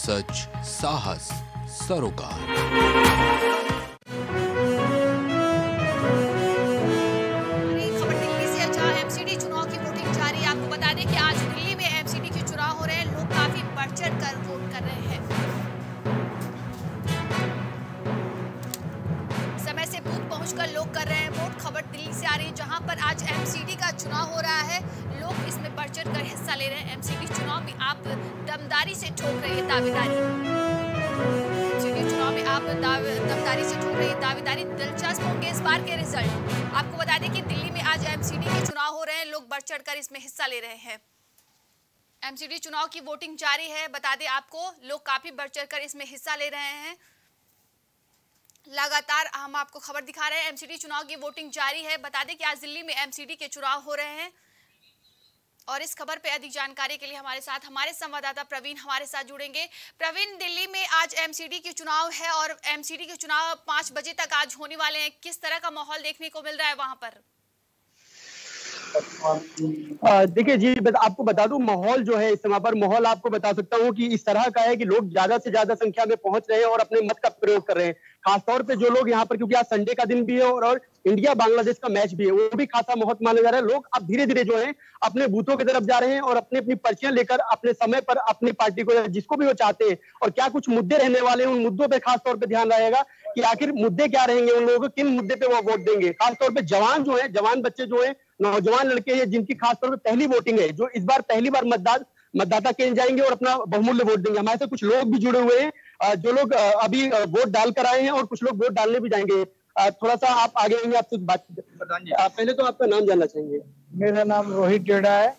सच, साहस, सरोकार। खबर दिल्ली से, जहां एमसीडी चुनाव की वोटिंग जारी है। आपको बता दें कि आज दिल्ली में एमसीडी के चुनाव हो रहे हैं। लोग काफी बढ़-चढ़ कर वोट कर रहे हैं। समय से बूथ पहुंचकर लोग कर रहे हैं वोट। खबर दिल्ली से आ रही है, जहां पर आज एमसीडी का चुनाव हो रहा है। लोग इसमें बढ़-चढ़ कर हिस्सा ले रहे हैं। एमसीडी चुनाव में आप दमदारी से ठोक रही है दावेदारी। एमसीडी चुनाव में आप दमदारी से ठोक रही है दावेदारी। दिलचस्प होंगे इस बार के रिजल्ट। आपको बता दें कि दिल्ली में आज एमसीडी के चुनाव हो रहे हैं। लोग बढ़ चढ़कर इसमें हिस्सा ले रहे हैं। एमसीडी चुनाव की वोटिंग जारी है। बता दें आपको, लोग काफी बढ़ चढ़कर इसमें हिस्सा ले रहे हैं। लगातार हम आपको खबर दिखा रहे हैं। एमसीडी चुनाव की वोटिंग जारी है। बता दें कि आज दिल्ली में एमसीडी के चुनाव हो रहे हैं। और इस खबर पे अधिक जानकारी के लिए हमारे साथ हमारे संवाददाता प्रवीण हमारे साथ जुड़ेंगे। प्रवीण, दिल्ली में आज एमसीडी के चुनाव है और एमसीडी के चुनाव 5 बजे तक आज होने वाले हैं। किस तरह का माहौल देखने को मिल रहा है वहां पर? देखिए जी, आपको बता दूं, माहौल जो है इस समय पर, माहौल आपको बता सकता हूं कि इस तरह का है कि लोग ज्यादा से ज्यादा संख्या में पहुंच रहे हैं और अपने मत का प्रयोग कर रहे हैं। खासतौर पे जो लोग यहाँ पर, क्योंकि आज संडे का दिन भी है और इंडिया बांग्लादेश का मैच भी है, वो भी खासा महत्व माना जा रहा है। लोग अब धीरे धीरे जो है अपने बूथों की तरफ जा रहे हैं और अपनी अपनी पर्चियां लेकर अपने समय पर अपनी पार्टी को, जिसको भी वो चाहते हैं, और क्या कुछ मुद्दे रहने वाले हैं, उन मुद्दों पे खासतौर पे ध्यान रहेगा कि आखिर मुद्दे क्या रहेंगे, उन लोगों को किन मुद्दे पे वो वोट देंगे। खासतौर पे जवान जो है, जवान बच्चे जो है, नौजवान लड़के हैं, जिनकी खासतौर पर पहली वोटिंग है, जो इस बार पहली बार मतदाता केंद्र जाएंगे और अपना बहुमूल्य वोट देंगे। हमारे साथ कुछ लोग भी जुड़े हुए हैं, जो लोग अभी वोट डाल कर आए हैं और कुछ लोग वोट डालने भी जाएंगे। थोड़ा सा आप आगे आएंगे, आपसे बात बताएंगे। पहले तो आपका नाम जानना चाहेंगे। मेरा नाम रोहित जेड़ा है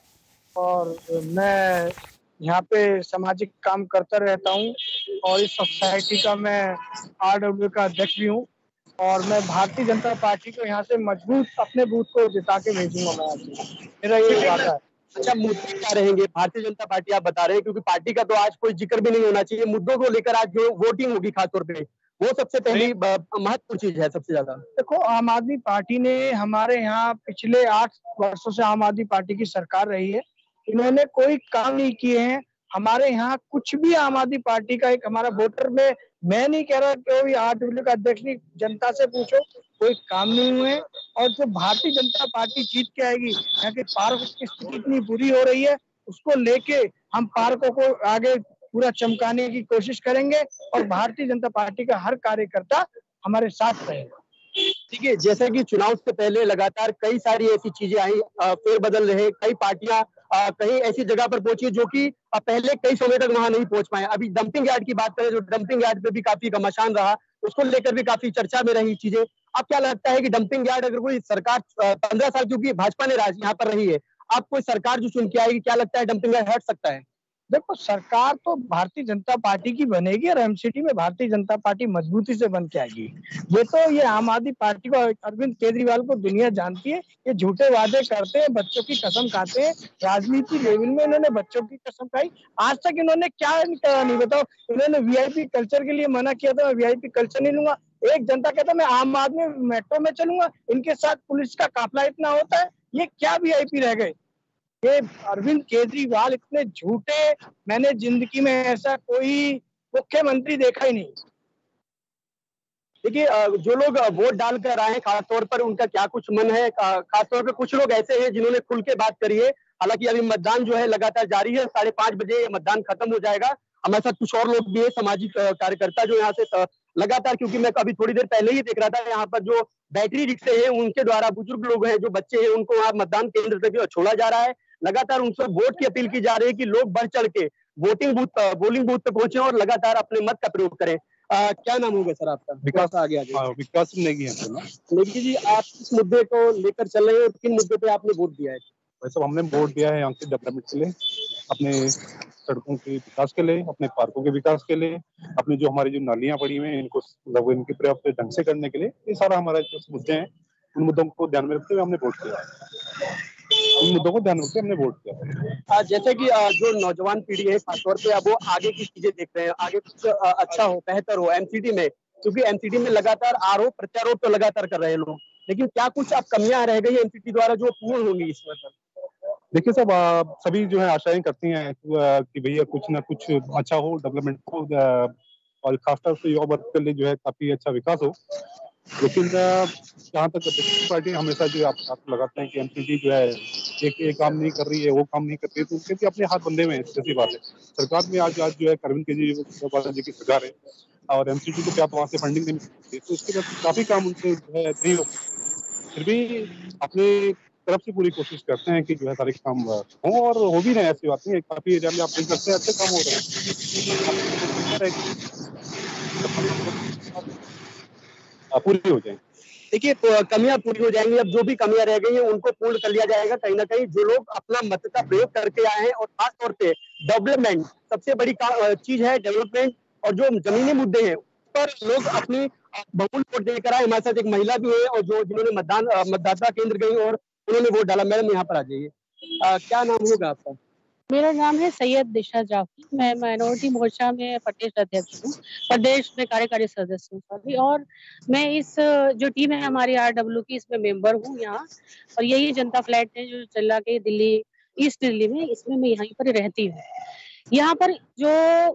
और मैं यहाँ पे सामाजिक काम करता रहता हूँ और इस सोसाइटी का मैं आरडब्ल्यू का अध्यक्ष भी हूँ और मैं भारतीय जनता पार्टी को यहाँ से मजबूत अपने बूथ को जिता के भेजूंगा। मेरा ये वादा है। अच्छा, मुद्दे क्या रहेंगे? भारतीय जनता पार्टी आप बता रहे हैं, क्योंकि पार्टी का तो आज कोई जिक्र भी नहीं होना चाहिए। मुद्दों को लेकर आज जो वोटिंग होगी खासतौर पे, वो सबसे पहली महत्वपूर्ण चीज है सबसे ज्यादा। देखो, आम आदमी पार्टी ने हमारे यहाँ पिछले 8 वर्षों से आम आदमी पार्टी की सरकार रही है। इन्होंने कोई काम नहीं किए हैं। हमारे यहाँ कुछ भी आम आदमी पार्टी का एक हमारा वोटर में, मैं नहीं कह रहा कोई आरडब्ल्यू का अध्यक्ष नहीं, जनता से पूछो, कोई काम नहीं हुए। और जो भारतीय जनता पार्टी जीत के आएगी, यहाँ के पार्क की स्थिति इतनी बुरी हो रही है, उसको लेके हम पार्कों को आगे पूरा चमकाने की कोशिश करेंगे और भारतीय जनता पार्टी का हर कार्यकर्ता हमारे साथ रहेगा। ठीक है, जैसे कि चुनाव से पहले लगातार कई सारी ऐसी चीजें आई, फेरबदल रहे, कई पार्टियां कहीं ऐसी जगह पर पहुंची जो कि पहले कई समय तक वहां नहीं पहुंच पाए। अभी डंपिंग यार्ड की बात करें, जो डंपिंग यार्ड पे भी काफी घमासान रहा, उसको लेकर भी काफी चर्चा में रही चीजें। अब क्या लगता है कि डंपिंग यार्ड, अगर कोई सरकार 15 साल, क्योंकि भाजपा ने राज यहाँ पर रही है, अब कोई सरकार जो चुन के आएगी, क्या लगता है डंपिंग यार्ड हट सकता है? देखो, सरकार तो भारतीय जनता पार्टी की बनेगी और एमसीडी में भारतीय जनता पार्टी मजबूती से बन के आएगी। ये आम आदमी पार्टी को, अरविंद केजरीवाल को दुनिया जानती है। ये झूठे वादे करते हैं, बच्चों की कसम खाते हैं। राजनीति लेवल में इन्होंने बच्चों की कसम खाई। आज तक इन्होंने क्या नहीं बताओ। इन्होंने वीआईपी कल्चर के लिए मना किया था, मैं वीआईपी कल्चर नहीं लूंगा। एक जनता कहता मैं आम आदमी मेट्रो में चलूंगा, इनके साथ पुलिस का काफिला इतना होता है। ये क्या वीआईपी रह गए? ये अरविंद केजरीवाल इतने झूठे, मैंने जिंदगी में ऐसा कोई मुख्यमंत्री देखा ही नहीं। देखिए, जो लोग वोट डालकर आए हैं, खासतौर पर उनका क्या कुछ मन है? खासतौर पर कुछ लोग ऐसे हैं जिन्होंने खुल के बात करी है। हालांकि अभी मतदान जो है लगातार जारी है, 5:30 बजे मतदान खत्म हो जाएगा। हमारे साथ कुछ और लोग भी है, सामाजिक कार्यकर्ता, जो यहाँ से लगातार, क्योंकि मैं अभी थोड़ी देर पहले ही देख रहा था, यहाँ पर जो बैटरी रिक्शे हैं उनके द्वारा बुजुर्ग लोग हैं, जो बच्चे हैं, उनको वहाँ मतदान केंद्र तक छोड़ा जा रहा है। लगातार उनसे वोट की अपील की जा रही है कि लोग बढ़ चढ़ के पोलिंग बूथ पे पहुंचे और लगातार अपने मत का प्रयोग करें। क्या नाम होगा सर आपका? विकास आगे विकास नेगी है। नेगी जी, आप इस मुद्दे को लेकर चल रहे हैं और किन मुद्दे पे आपने वोट दिया है? वैसे हमने वोट दिया है यहाँ के डेवलपमेंट के लिए, अपने सड़कों के विकास के लिए, अपने पार्कों के विकास के लिए, अपनी जो हमारी जो नालियां पड़ी हुई हैं इनको मतलब इनके पर्याप्त ढंग से करने के लिए। ये सारा हमारा जो मुद्दे हैं, उन मुद्दों को ध्यान में रखते हुए हमने वोट किया। इन मुद्दों को ध्यान रखते हमने वोट किया। जैसे कि जो नौजवान पीढ़ी है खासतौर पे, अब वो आगे की चीजें देख रहे हैं, आगे कुछ अच्छा हो, बेहतर हो एमसीडी में, क्योंकि एमसीडी में लगातार आरोप प्रत्यारोप तो लगातार कर रहे हैं लोग, लेकिन क्या कुछ अब कमियां रह गई एमसीडी द्वारा जो पूर्ण होंगी इस वक्त? देखिए साहब, सभी जो है आशाएं करती हैं कि भैया कुछ ना कुछ अच्छा हो, डेवलपमेंट हो, और खासतौर से युवा वर्ग के लिए जो है काफी अच्छा विकास हो। लेकिन जहाँ तक पार्टी हमेशा जो आप लगाते हैं कि एमसीडी जो है ये काम नहीं कर रही है, वो काम नहीं कर रही है, तो उनके भी अपने हाथ बंधे हुए हैं, जैसी बात है। सरकार में आज जो है अरविंद केजरीवाल जी की सरकार है और एमसीडी को क्या वहाँ से फंडिंग नहीं मिलती, तो उसके बाद काफी काम उनसे जो है नहीं हो, फिर भी अपने तरफ से पूरी कोशिश करते हैं कि जो है सारे काम हों, और हो भी रहे हैं, ऐसी बात नहीं है। काफी एरिया में आप देख सकते हैं अच्छे काम हो रहे हैं, पूरी हो जाए। देखिए कमियां पूरी हो जाएंगी। अब जो भी कमियां रह गई हैं उनको पूर्ण कर लिया जाएगा। कहीं ना कहीं जो लोग अपना मत का प्रयोग करके आए हैं, और खास तौर पे डेवलपमेंट सबसे बड़ी चीज है, डेवलपमेंट। और जो जमीनी मुद्दे हैं पर लोग अपनी बहुल वोट देकर आए। हमारे साथ एक महिला भी है और जो जिन्होंने मतदाता केंद्र गई और उन्होंने वोट डाला। मैडम यहाँ पर आ जाइए, क्या नाम होगा आपका? मेरा नाम है सैयद दिशा जाफी। मैं माइनॉरिटी मोर्चा में प्रदेश अध्यक्ष हूँ, प्रदेश में कार्यकारी सदस्य हूँ सभी। और मैं इस जो टीम है हमारी आरडब्ल्यू की, इसमें मेंबर हूँ यहाँ। और यही जनता फ्लैट है जो चला के दिल्ली, ईस्ट दिल्ली में, इसमें मैं यहीं पर रहती हूँ। यहाँ पर जो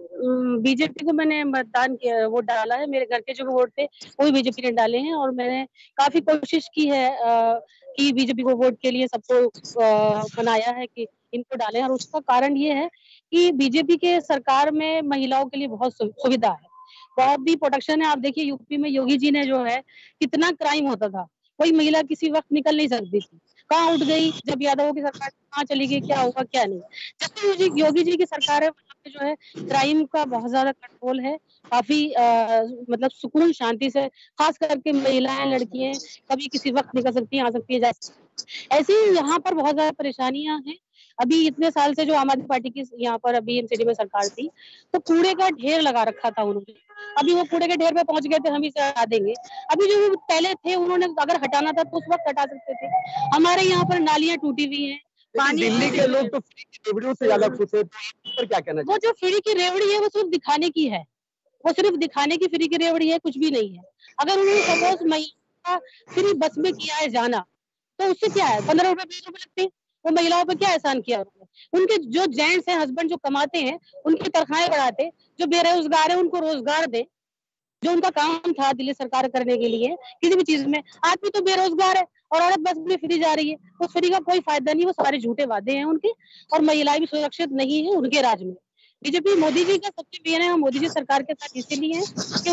बीजेपी को मैंने मतदान किया, वोट डाला है, मेरे घर के जो वोट थे वो भी बीजेपी ने डाले हैं। और मैंने काफी कोशिश की है कि बीजेपी को वोट के लिए सबको बनाया है कि इनको डालें। और उसका कारण ये है कि बीजेपी के सरकार में महिलाओं के लिए बहुत सुविधा है, बहुत भी प्रोटेक्शन है। आप देखिए यूपी में योगी जी ने जो है कितना क्राइम होता था, कोई महिला किसी वक्त निकल नहीं सकती थी। कहाँ उठ गई जब यादवों की सरकार, कहाँ चली गई, क्या होगा क्या नहीं। जब योगी जी की सरकार है वहाँ पे जो है क्राइम का बहुत ज्यादा कंट्रोल है, काफी मतलब सुकून शांति से, खास करके महिलाएं लड़कियां कभी किसी वक्त निकल सकती है, आ सकती है, जा सकती है। ऐसे ही यहाँ पर बहुत ज्यादा परेशानियां हैं। अभी इतने साल से जो आम आदमी पार्टी की यहाँ पर अभी एमसीडी में सरकार थी, तो कूड़े का ढेर लगा रखा था उन्होंने। अभी वो कूड़े के ढेर पे पहुंच गए थे, हम इसे हटा देंगे। अभी जो पहले थे उन्होंने अगर हटाना था तो उस वक्त हटा सकते थे। हमारे यहाँ पर नालियां टूटी हुई हैं, पानी। दिल्ली के लोग तो फ्री की रेवड़ियों से ज्यादा खुश है, पर क्या कहना चाहिए? वो जो फ्री की रेवड़ी है वो सिर्फ दिखाने की है, वो सिर्फ दिखाने की फ्री की रेवड़ी है, कुछ भी नहीं है। अगर उन्होंने सपोज महिला फ्री बस में किया है जाना, तो उससे क्या है, 15 रुपए 20 रुपए लगते हैं। वो महिलाओं पे क्या एहसान किया उन्होंने? उनके जो जेंट्स हैं, हस्बैंड जो कमाते हैं, उनकी तनख्वाहें बढ़ाते, जो बेरोजगार है उनको रोजगार दे, जो उनका काम था दिल्ली सरकार करने के लिए किसी भी चीज में। आदमी तो बेरोजगार है और औरत बस में फ्री जा रही है, उस फ्री का कोई फायदा नहीं। वो सारे झूठे वादे हैं उनके, और महिलाएं भी सुरक्षित नहीं है उनके राज में। बीजेपी मोदी जी का सबसे मेन है, हम मोदी जी सरकार के साथ इसीलिए हैं कि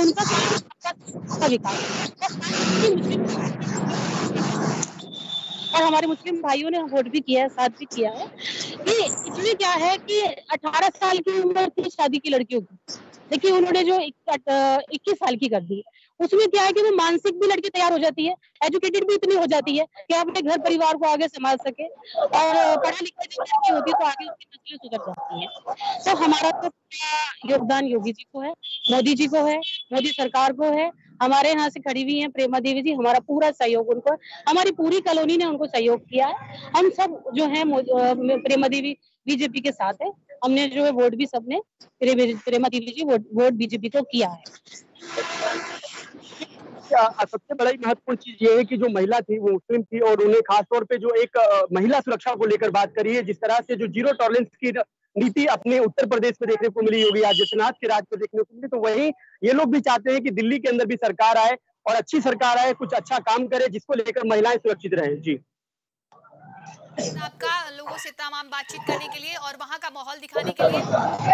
उनका विकास। और हमारे मुस्लिम भाइयों ने वोट भी किया है, साथ भी किया है। कि इसमें क्या है कि 18 साल की उम्र थी शादी की लड़कियों की, लेकिन उन्होंने जो 21 साल की कर दी। उसमें क्या है कि वो मानसिक भी लड़की तैयार हो जाती है, एजुकेटेड भी इतनी हो जाती है कि अपने घर परिवार को आगे संभाल सके। और पढ़ा लिखा जब लड़की होती है तो आगे उसकी नस्लें सुधर जाती है। तो हमारा तो योगदान योगी जी को है, मोदी जी को है, मोदी सरकार को है। हमारे यहाँ से खड़ी हुई हैं प्रेमा देवी जी, हमारा पूरा सहयोग उनको, हमारी पूरी कॉलोनी ने उनको सहयोग किया है। हम सब जो है प्रेमा देवी बीजेपी के साथ है। हमने जो है वोट भी सबने प्रेमा देवी जी वोट बीजेपी को किया है। सबसे बड़ी महत्वपूर्ण चीज ये है कि जो महिला थी वो मुस्लिम थी, और उन्हें खासतौर पे जो एक महिला सुरक्षा को लेकर बात करी है। जिस तरह से जो जीरो टॉलरेंस की नीति अपने उत्तर प्रदेश में देखने को मिली, योगी आदित्यनाथ के राज्य में देखने को मिली, तो वही ये लोग भी चाहते हैं कि दिल्ली के अंदर भी सरकार आए और अच्छी सरकार आए, कुछ अच्छा काम करे जिसको लेकर महिलाएं सुरक्षित रहे। जी आपका लोगों से तमाम बातचीत करने के लिए और वहां का माहौल दिखाने के लिए।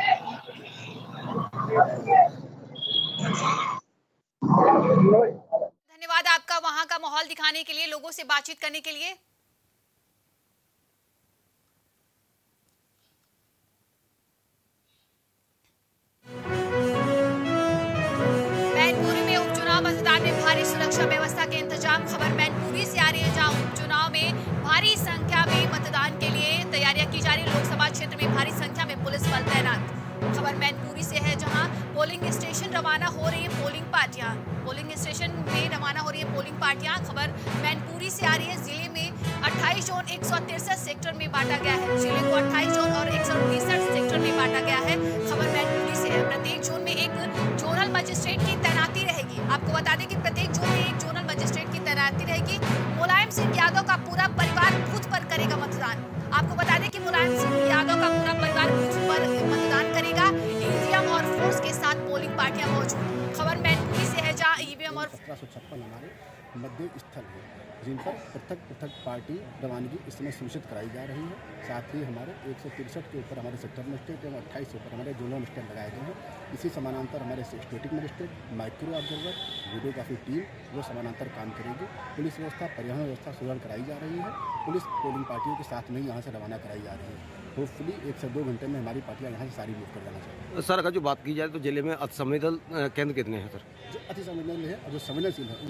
धन्यवाद आपका वहां का माहौल दिखाने के लिए, लोगों से बातचीत करने के लिए। मैनपुरी में उपचुनाव मतदान में भारी सुरक्षा व्यवस्था के इंतजाम। खबर मैनपुरी से आ रही है, जहां उपचुनाव में भारी संख्या में मतदान के लिए तैयारियां की जा रही है। लोकसभा क्षेत्र में भारी संख्या में पुलिस बल तैनात। खबर मैनपुरी से है, जहां पोलिंग स्टेशन रवाना हो रही है पोलिंग पार्टियां। पोलिंग स्टेशन में रवाना हो रही है पोलिंग पार्टियां। खबर मैनपुरी से आ रही है। जिले में 28 जोन 163 सेक्टर में बांटा गया है। जिले को 28 जोन और 163 सेक्टर में बांटा गया है। खबर मैनपुरी से है। प्रत्येक जोन में एक जोनल मजिस्ट्रेट की तैनाती रहेगी। आपको बता दें कि प्रत्येक जोन में एक जोनल मजिस्ट्रेट की तैनाती रहेगी। मुलायम सिंह यादव का पूरा परिवार बूथ पर करेगा मतदान। आपको बता दें और 1756 हमारे मध्य स्थल हैं जिन पर पृथक पृथक पार्टी रवानगी इस समय सुनिश्चित कराई जा रही है। साथ ही हमारे 163 के ऊपर हमारे सेक्टर मजिस्ट्रेट एवं 28 के ऊपर हमारे जोनल मजिस्ट्रेट लगाए गए हैं। इसी समानांतर हमारे static magistrate, micro observer, videography team वो समानांतर काम करेगी। पुलिस व्यवस्था, परिवहन व्यवस्था सुदृढ़ कराई जा रही है। पुलिस पोलिंग पार्टियों के साथ में ही यहाँ से रवाना कराई जा रही है। होपफुली 1 से 2 घंटे में हमारी पार्टियाँ यहाँ से सारी मूव कर जाना चाहिए। सर अगर जो बात की जाए तो जिले में अति संवेदनशील केंद्र कितने हैं सर? जो अति संवेदनशील है और जो संवेदनशील है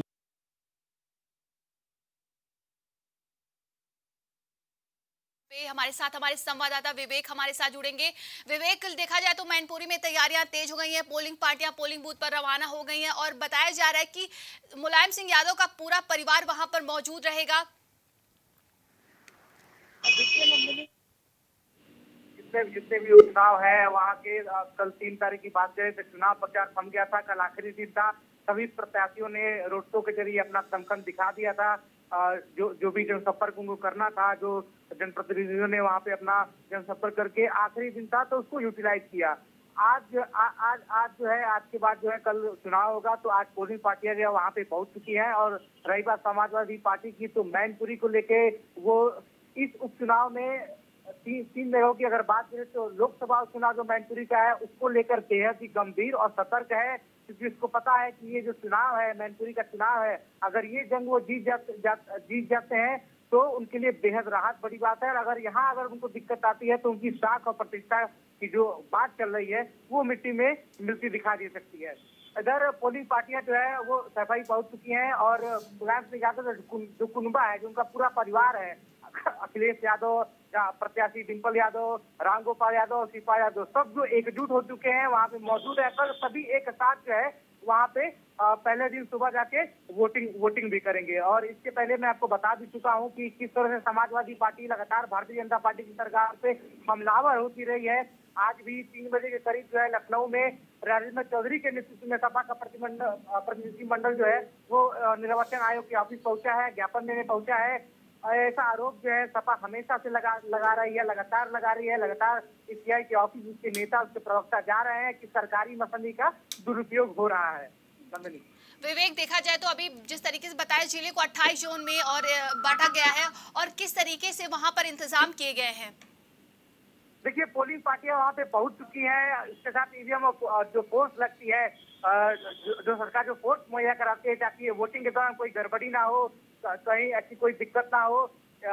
हमारे साथ हमारे संवाददाता विवेक हमारे साथ जुड़ेंगे। विवेक, देखा जाए तो मैनपुरी में तैयारियां तेज हो गई हैं, पोलिंग पार्टियां पोलिंग बूथ पर रवाना हो गई हैं और बताया जा रहा है कि मुलायम सिंह यादव का पूरा परिवार वहां पर मौजूद रहेगा। जितने भी उपचुनाव है वहाँ के कल 3 तारीख की बात करें तो चुनाव प्रचार थम गया था। कल आखिरी दिन था। सभी प्रत्याशियों ने रोड शो के जरिए अपना दमखम दिखा दिया था। जो भी जनसंपर्क उनको करना था, जो जनप्रतिनिधियों ने वहाँ पे अपना जनसंपर्क करके आखिरी दिन था तो उसको यूटिलाइज किया। आज जो है आज के बाद जो है कल चुनाव होगा तो आज पोलिंग पार्टियां जो है वहाँ पे पहुंच चुकी हैं। और रही बात समाजवादी पार्टी की तो मैनपुरी को लेके वो इस उपचुनाव में 3 जगहों की अगर बात करें तो लोकसभा चुनाव जो मैनपुरी का है उसको लेकर बेहद ही गंभीर और सतर्क है, क्योंकि उसको पता है कि ये जो चुनाव है, मैनपुरी का चुनाव है, अगर ये जंग वो जीत जाते हैं तो उनके लिए बेहद राहत बड़ी बात है। और अगर उनको दिक्कत आती है तो उनकी साख और प्रतिष्ठा की जो बात चल रही है वो मिट्टी में मिलती दिखा दे सकती है। इधर पोलिंग पार्टियां जो है वो सफाई पहुंच चुकी हैं और मुलायम सिंह यादव जो कुनबा है, जो उनका पूरा परिवार है, अखिलेश यादव, प्रत्याशी डिम्पल यादव, रामगोपाल यादव, शिपा यादव, सब जो एकजुट हो चुके हैं वहाँ पे मौजूद है। कल सभी एक साथ जो है वहाँ पे पहले दिन सुबह जाके वोटिंग भी करेंगे। और इसके पहले मैं आपको बता भी चुका हूँ कि किस तरह से समाजवादी पार्टी लगातार भारतीय जनता पार्टी की सरकार पे हमलावर होती रही है। आज भी 3 बजे के करीब जो है लखनऊ में राजेंद्र चौधरी के नेतृत्व में सपा का प्रतिनिधिमंडल जो है वो निर्वाचन आयोग के ऑफिस पहुंचा है, ज्ञापन देने पहुंचा है। ऐसा आरोप जो है सपा हमेशा से लगा रही है, लगातार लगा रही है। लगातार सीआई के ऑफिस, उसके नेता, उसके प्रवक्ता जा रहे हैं कि सरकारी मसंदी का दुरुपयोग हो रहा है। विवेक, देखा जाए तो अभी जिस तरीके से बताया जिले को 28 जोन में और बांटा गया है और किस तरीके से वहां पर इंतजाम किए गए हैं। देखिए, पोलिंग पार्टियां वहां पे पहुंच चुकी हैं। इसके साथ ईवीएम जो फोर्स लगती है, जो सरकार जो फोर्स मुहैया कराती है ताकि वोटिंग के दौरान कोई गड़बड़ी ना हो, कहीं ऐसी कोई दिक्कत ना हो,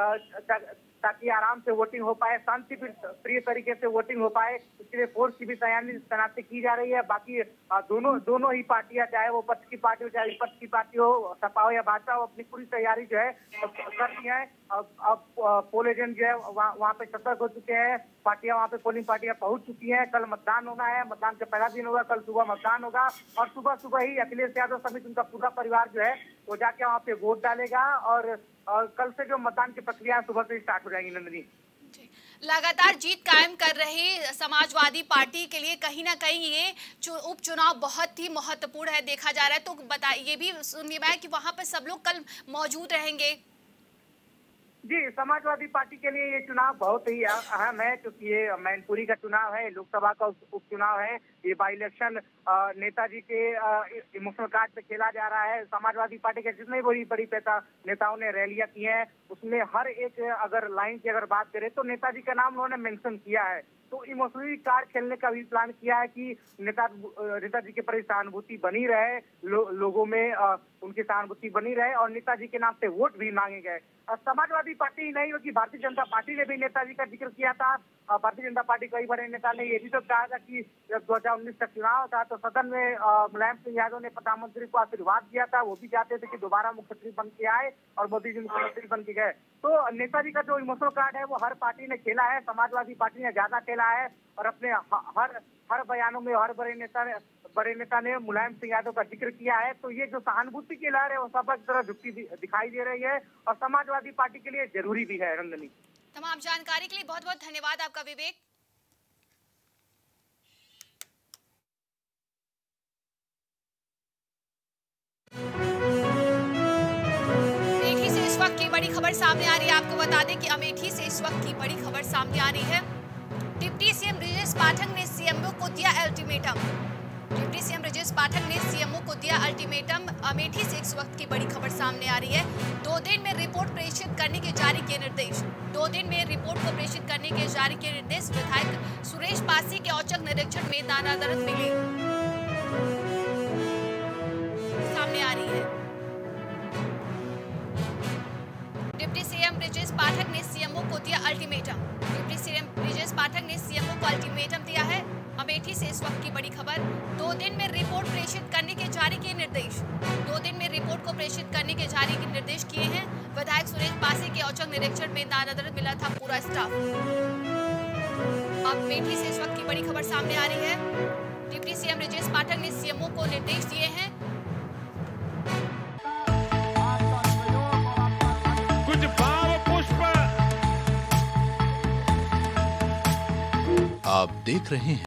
ताकि आराम से वोटिंग हो पाए, शांति प्रिय तरीके से वोटिंग हो पाए, इसके लिए फोर्स की भी तैनाती की जा रही है। बाकी दोनों ही पार्टियां, चाहे वो पक्ष की पार्टी हो चाहे विपक्ष की पार्टी हो, सपा हो या भाजपा हो, अपनी पूरी तैयारी जो है कर दी है। अब पोल एजेंट जो है वहाँ पे सतर्क हो चुके हैं। पार्टियां वहाँ पे पोलिंग पार्टियां पहुंच चुकी हैं। कल मतदान होना है, मतदान का पहला दिन होगा, कल सुबह मतदान होगा और सुबह ही अखिलेश यादव समेत उनका पूरा परिवार जो है वो जाके वहाँ पे वोट डालेगा। और कल से जो मतदान की प्रक्रिया सुबह से स्टार्ट हो जाएगी। नंदिनी, लगातार जीत कायम कर रही समाजवादी पार्टी के लिए कहीं ना कहीं ये उपचुनाव बहुत ही महत्वपूर्ण है देखा जा रहा है। तो बताइए, ये भी सुनिए मैं कि वहां पर सब लोग कल मौजूद रहेंगे। जी, समाजवादी पार्टी के लिए ये चुनाव बहुत ही अहम है, क्योंकि ये मैनपुरी का चुनाव है, लोकसभा का उपचुनाव है। ये बाई इलेक्शन नेताजी के इमोशनल कार्ड पे खेला जा रहा है। समाजवादी पार्टी के जितने बड़ी नेताओं ने रैलियां की हैं, उसमें हर एक अगर लाइन की अगर बात करें तो नेताजी का नाम उन्होंने मेंशन किया है। तो इमोशनली कार्ड खेलने का भी प्लान किया है कि नेताजी के प्रति सहानुभूति बनी रहे, लोगों में उनकी सहानुभूति बनी रहे और नेताजी के नाम से वोट भी मांगे गए। समाजवादी पार्टी ही नहीं बल्कि भारतीय जनता पार्टी ने भी नेताजी का जिक्र किया था। भारतीय जनता पार्टी कई बड़े नेता ने ये भी तो कहा था कि जब 2019 का चुनाव था तो सदन में मुलायम सिंह यादव ने प्रधानमंत्री को आशीर्वाद दिया था। वो भी चाहते थे कि दोबारा मुख्यमंत्री बन के आए और मोदी जी मुख्यमंत्री बन के गए। तो नेताजी का जो इमोशनल कार्ड है वो हर पार्टी ने खेला है, समाजवादी पार्टी ने ज्यादा खेला है और अपने हर बयानों में हर बड़े नेता ने मुलायम सिंह यादव का जिक्र किया है। तो ये जो सहानुभूति की लहर है वो सब एक तरह झुकती दिखाई दे रही है और समाजवादी पार्टी के लिए जरूरी भी है। रंजनी, तमाम जानकारी के लिए बहुत बहुत धन्यवाद आपका विवेक। अमेठी से इस वक्त की बड़ी खबर सामने आ रही है। आपको बता दें कि अमेठी से इस वक्त की बड़ी खबर सामने आ रही है। डिप्टी सीएम ब्रजेश पाठक ने सीएमओ को दिया ultimatum. Deputy CM Brajesh Pathak ने सीएमओ को दिया दिया अल्टीमेटम। अमेठी से इस वक्त की बड़ी खबर सामने आ रही है। 2 दिन में रिपोर्ट प्रेषित करने के जारी किए निर्देश। 2 दिन में रिपोर्ट को प्रेषित करने के जारी किए निर्देश। विधायक सुरेश पासी के औचक निरीक्षण में दानादरत मिली सामने आ रही है। डिप्टी सीएम ब्रिजेश पाठक ने सीएमओ को दिया ultimatum. Deputy CM Brijesh Pathak ने सीएमओ को अल्टीमेटम दिया है। अमेठी से इस वक्त की बड़ी खबर। 2 दिन में रिपोर्ट प्रेषित करने के जारी किए निर्देश। 2 दिन में रिपोर्ट को प्रेषित करने के जारी के निर्देश किए हैं। विधायक सुरेश पासी के औचक निरीक्षण में दानादरत मिला था पूरा स्टाफ। अमेठी से इस वक्त की बड़ी खबर सामने आ रही है। डिप्टी सीएम ब्रिजेश पाठक ने सीएमओ को निर्देश दिए हैं। कुछ भाव पुष्प आप देख रहे हैं